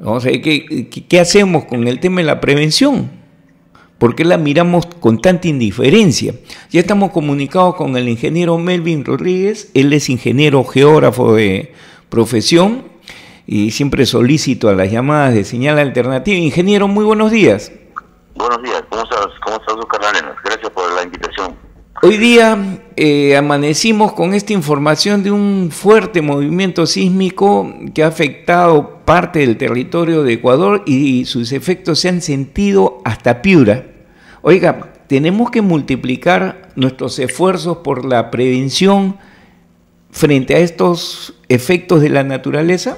Vamos a ver qué hacemos con el tema de la prevención. ¿Por qué la miramos con tanta indiferencia? Ya estamos comunicados con el ingeniero Melvin Rodríguez. Él es ingeniero geógrafo de profesión y siempre solícito a las llamadas de señal alternativa. Ingeniero, muy buenos días. Buenos días, ¿cómo estás, Oscar Arenas? Gracias por la invitación. Hoy día amanecimos con esta información de un fuerte movimiento sísmico que ha afectado parte del territorio de Ecuador y sus efectos se han sentido hasta Piura. Oiga, ¿tenemos que multiplicar nuestros esfuerzos por la prevención frente a estos efectos de la naturaleza?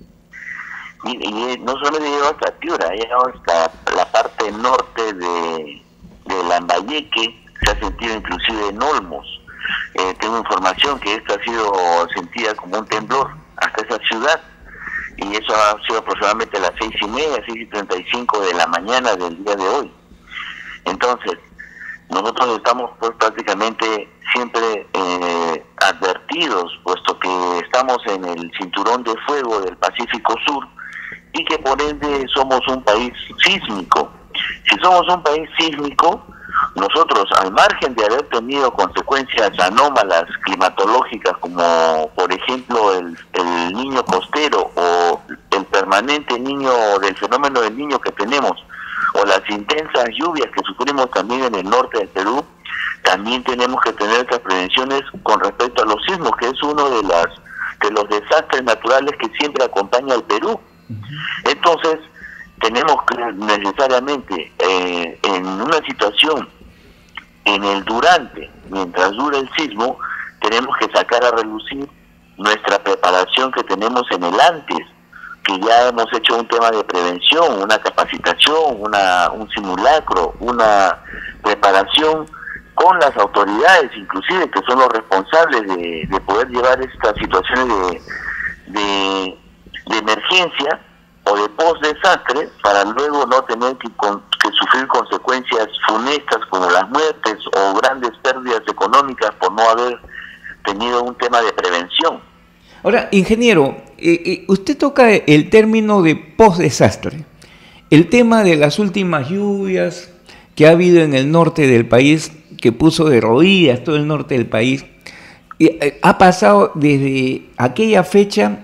Y no solo llegó hasta Piura, ha llegado hasta la parte norte de Lambayeque, se ha sentido inclusive en Olmos. Tengo información que esta ha sido sentida como un temblor hasta esa ciudad, y eso ha sido aproximadamente a las 6:30, 6:35 de la mañana del día de hoy. Entonces, nosotros estamos pues prácticamente siempre advertidos, puesto que estamos en el cinturón de fuego del Pacífico Sur y que por ende somos un país sísmico. Si somos un país sísmico, nosotros, al margen de haber tenido consecuencias anómalas climatológicas, como por ejemplo el niño costero o el permanente niño del fenómeno del niño que tenemos, o las intensas lluvias que sufrimos también en el norte del Perú, también tenemos que tener estas prevenciones con respecto a los sismos, que es uno de los desastres naturales que siempre acompaña al Perú. Entonces, tenemos que necesariamente en una situación, en el durante, mientras dura el sismo, tenemos que sacar a relucir nuestra preparación que tenemos en el antes, que ya hemos hecho un tema de prevención, una capacitación, un simulacro, una preparación con las autoridades, inclusive, que son los responsables de poder llevar estas situaciones de emergencia o de post-desastre, para luego no tener que sufrir consecuencias funestas como las muertes o grandes pérdidas económicas por no haber tenido un tema de prevención. Ahora, ingeniero, usted toca el término de post-desastre. El tema de las últimas lluvias que ha habido en el norte del país, que puso de rodillas todo el norte del país, ha pasado desde aquella fecha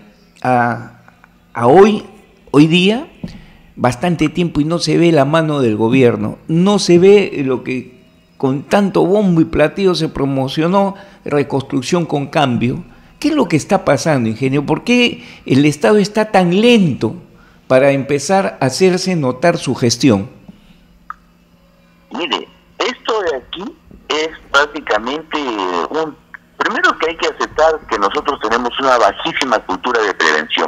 a hoy día, bastante tiempo, y no se ve la mano del gobierno, no se ve lo que con tanto bombo y platillo se promocionó, reconstrucción con cambio. ¿Qué es lo que está pasando, ingeniero? ¿Por qué el Estado está tan lento para empezar a hacerse notar su gestión? Mire, esto de aquí es prácticamente primero que hay que aceptar que nosotros tenemos una bajísima cultura de prevención.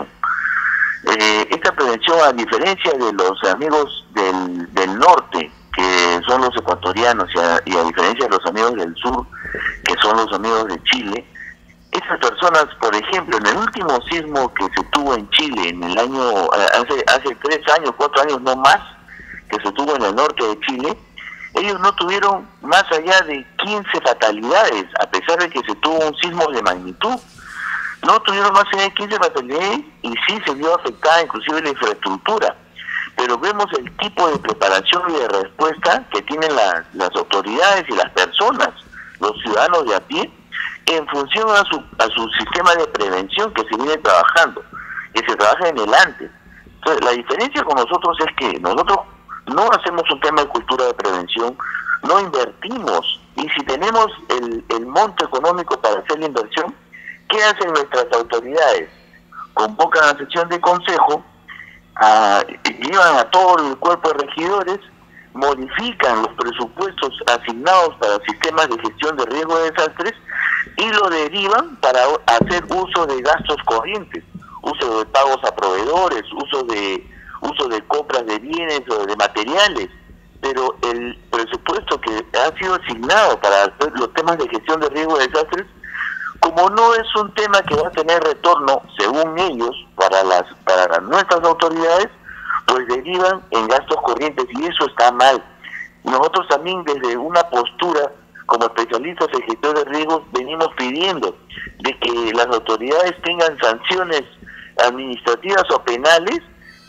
Esta prevención, a diferencia de los amigos del norte, que son los ecuatorianos, y a diferencia de los amigos del sur, que son los amigos de Chile, esas personas, por ejemplo, en el último sismo que se tuvo en Chile, en el año, hace 3 años, 4 años, no más, que se tuvo en el norte de Chile, ellos no tuvieron más allá de 15 fatalidades, a pesar de que se tuvo un sismo de magnitud. No tuvieron más allá de 15 fatalidades y sí se vio afectada inclusive la infraestructura. Pero vemos el tipo de preparación y de respuesta que tienen las autoridades y las personas, los ciudadanos de a pie, en función a su sistema de prevención que se viene trabajando, que se trabaja en el antes. Entonces, la diferencia con nosotros es que nosotros no hacemos un tema de cultura de prevención, no invertimos, y si tenemos el monto económico para hacer la inversión, ¿qué hacen nuestras autoridades? Convocan a sesión de consejo, llevan a todo el cuerpo de regidores, modifican los presupuestos asignados para sistemas de gestión de riesgo de desastres y lo derivan para hacer uso de gastos corrientes, uso de pagos a proveedores, uso de compras de bienes o de materiales. Pero el presupuesto que ha sido asignado para hacer los temas de gestión de riesgo de desastres, como no es un tema que va a tener retorno, según ellos, para nuestras autoridades, pues derivan en gastos corrientes, y eso está mal. Nosotros también, desde una postura como especialistas en gestión de riesgos, venimos pidiendo de que las autoridades tengan sanciones administrativas o penales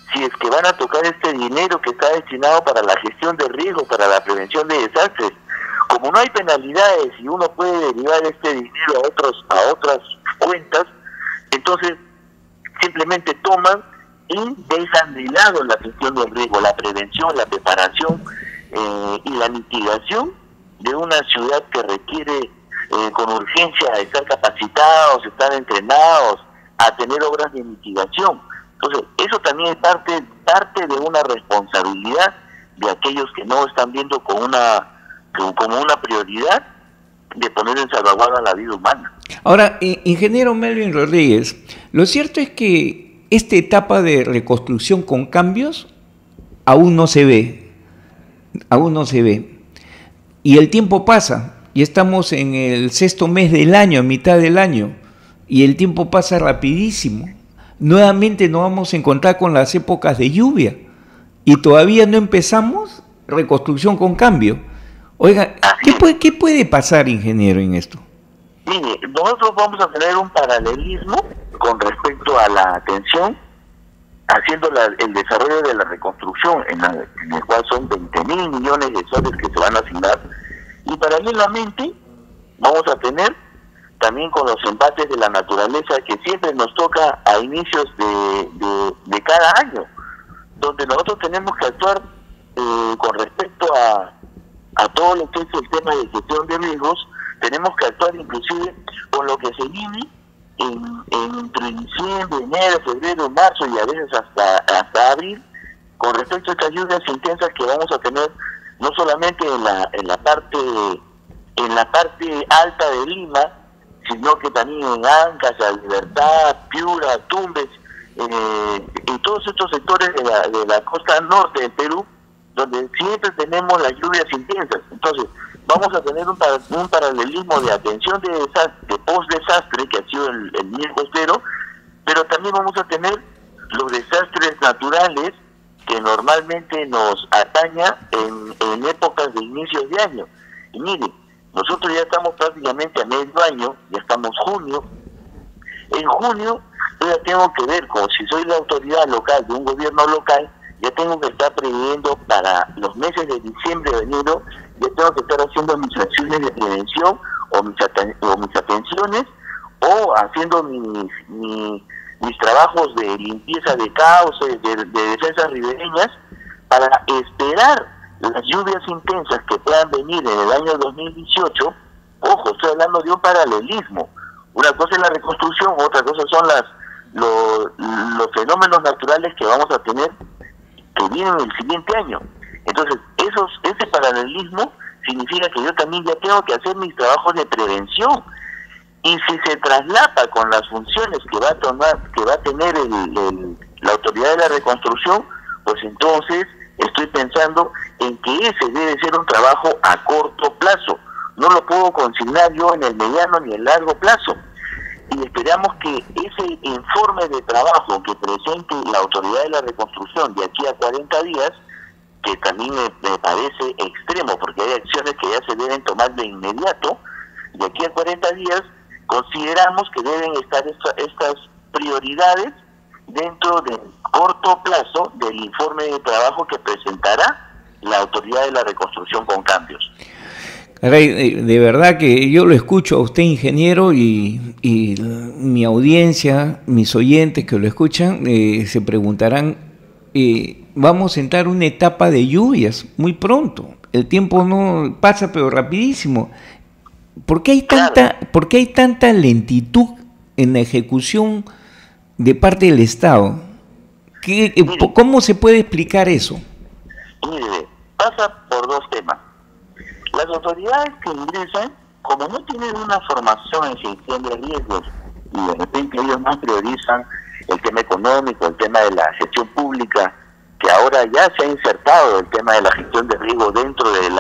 si es que van a tocar este dinero que está destinado para la gestión de riesgos, para la prevención de desastres. Como no hay penalidades y uno puede derivar este dinero a otras cuentas, entonces simplemente toman y dejan de lado la gestión del riesgo, la prevención, la preparación y la mitigación de una ciudad que requiere con urgencia estar capacitados, estar entrenados, a tener obras de mitigación. Entonces, eso también es parte de una responsabilidad de aquellos que no están viendo como una prioridad de poner en salvaguarda la vida humana. Ahora, ingeniero Melvin Rodríguez, lo cierto es que esta etapa de reconstrucción con cambios aún no se ve, y el tiempo pasa, y estamos en el 6º mes del año, a mitad del año, y el tiempo pasa rapidísimo. Nuevamente nos vamos a encontrar con las épocas de lluvia, y todavía no empezamos reconstrucción con cambio. Oiga, ¿qué puede pasar, ingeniero, en esto? Mire, nosotros vamos a tener un paralelismo con respecto a la atención, haciendo el desarrollo de la reconstrucción, en el cual son 20.000 millones de soles que se van a asignar, y paralelamente vamos a tener también con los embates de la naturaleza que siempre nos toca a inicios de cada año, donde nosotros tenemos que actuar con respecto a todo lo que es el tema de gestión de riesgos. Tenemos que actuar inclusive con lo que se viene entre diciembre, enero, febrero, marzo y a veces hasta abril, con respecto a estas lluvias intensas que vamos a tener no solamente en la parte alta de Lima, sino que también en Ancash, La Libertad, Piura, Tumbes, en todos estos sectores de la costa norte del Perú, donde siempre tenemos las lluvias intensas. Entonces, vamos a tener un paralelismo de atención de post-desastre, que ha sido el nivel costero, pero también vamos a tener los desastres naturales que normalmente nos ataña en épocas de inicios de año. Y mire, nosotros ya estamos prácticamente a medio año, ya estamos junio. En junio yo ya tengo que ver, como si soy la autoridad local de un gobierno local, ya tengo que estar previendo para los meses de diciembre o enero, ya tengo que estar haciendo mis acciones de prevención o mis atenciones, o haciendo mis trabajos de limpieza de cauces, de defensas ribereñas, para esperar las lluvias intensas que puedan venir en el año 2018. Ojo, estoy hablando de un paralelismo. Una cosa es la reconstrucción, otra cosa son los fenómenos naturales que vamos a tener que vienen el siguiente año. Entonces, ese paralelismo significa que yo también ya tengo que hacer mis trabajos de prevención. Y si se traslapa con las funciones que va a tener la autoridad de la reconstrucción, pues entonces estoy pensando en que ese debe ser un trabajo a corto plazo. No lo puedo consignar yo en el mediano ni en el largo plazo. Y esperamos que ese informe de trabajo que presente la autoridad de la reconstrucción de aquí a 40 días, que también me parece extremo, porque hay acciones que ya se deben tomar de inmediato, de aquí a 40 días, consideramos que deben estar estas prioridades dentro del corto plazo del informe de trabajo que presentará la autoridad de la reconstrucción con cambios. Caray, de verdad que yo lo escucho a usted, ingeniero, y mi audiencia, mis oyentes que lo escuchan, se preguntarán, vamos a entrar una etapa de lluvias muy pronto, el tiempo no pasa pero rapidísimo. ¿Por qué hay tanta lentitud en la ejecución de parte del Estado? ¿Cómo se puede explicar eso? Mire, pasa por dos temas. Las autoridades que ingresan, como no tienen una formación en gestión de riesgos, y de repente ellos más priorizan el tema económico, el tema de la gestión pública, que ahora ya se ha insertado el tema de la gestión de riesgos dentro de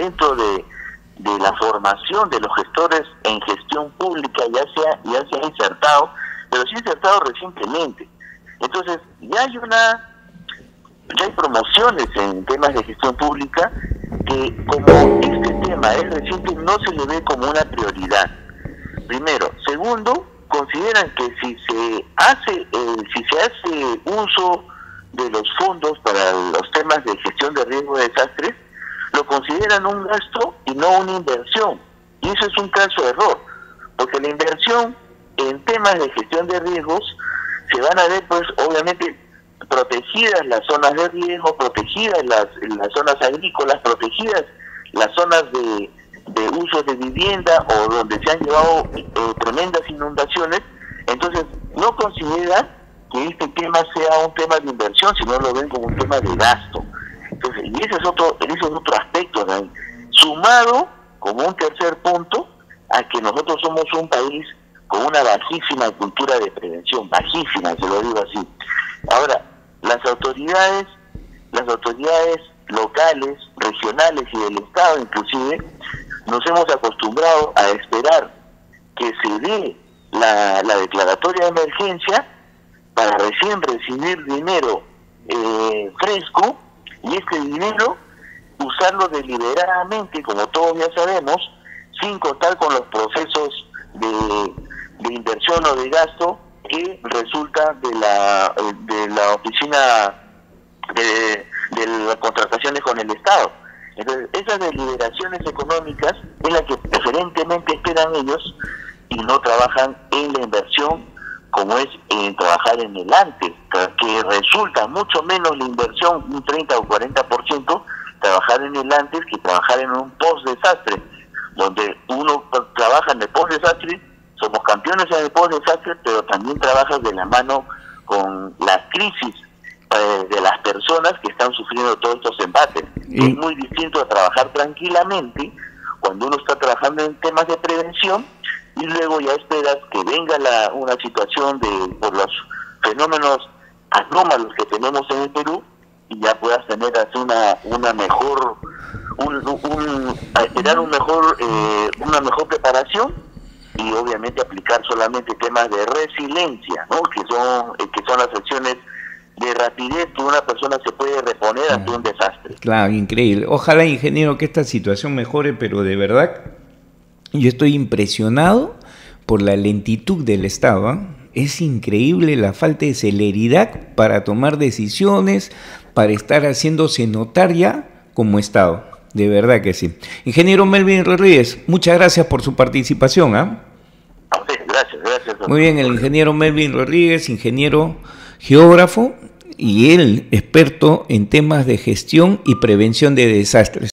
la formación de los gestores en gestión pública, ya se ha insertado, pero se ha insertado recientemente. Entonces, ya hay promociones en temas de gestión pública que, como este tema es reciente, no se le ve como una prioridad. Primero. Segundo, consideran que si se hace uso de los fondos para los temas de gestión de riesgo de desastres lo consideran un gasto y no una inversión. Y eso es un caso de error, porque la inversión en temas de gestión de riesgos se van a ver, pues, obviamente, protegidas las zonas de riesgo, protegidas las zonas agrícolas, protegidas las zonas de uso de vivienda o donde se han llevado tremendas inundaciones. Entonces, no consideran que este tema sea un tema de inversión, sino lo ven como un tema de gasto. Entonces, y ese es otro aspecto, ¿no? Sumado como un tercer punto a que nosotros somos un país con una bajísima cultura de prevención, bajísima, se lo digo así. Ahora, las autoridades locales, regionales y del Estado inclusive, nos hemos acostumbrado a esperar que se dé la declaratoria de emergencia para recién recibir dinero fresco, y este dinero usarlo deliberadamente, como todos ya sabemos, sin contar con los procesos de inversión o de gasto que resulta de la oficina de las contrataciones con el Estado. Entonces, esas deliberaciones económicas es la que preferentemente esperan ellos y no trabajan en la inversión, como es trabajar en el antes, que resulta mucho menos la inversión, un 30 o 40%, trabajar en el antes que trabajar en un post-desastre, donde uno trabaja en el post-desastre, somos campeones en el post-desastre, pero también trabajas de la mano con la crisis de las personas que están sufriendo todos estos embates. Es muy distinto a trabajar tranquilamente cuando uno está trabajando en temas de prevención y luego ya esperas que venga una situación por los fenómenos anómalos que tenemos en el Perú y ya puedas tener así una mejor una mejor preparación y obviamente aplicar solamente temas de resiliencia, ¿no? que son las acciones de rapidez que una persona se puede reponer ante un desastre. Claro, increíble. Ojalá, ingeniero, que esta situación mejore, pero de verdad yo estoy impresionado por la lentitud del Estado, ¿eh? Es increíble la falta de celeridad para tomar decisiones, para estar haciéndose notar ya como Estado. De verdad que sí. Ingeniero Melvin Rodríguez, muchas gracias por su participación. Sí, gracias. Muy bien, el ingeniero Melvin Rodríguez, ingeniero geógrafo y él experto en temas de gestión y prevención de desastres.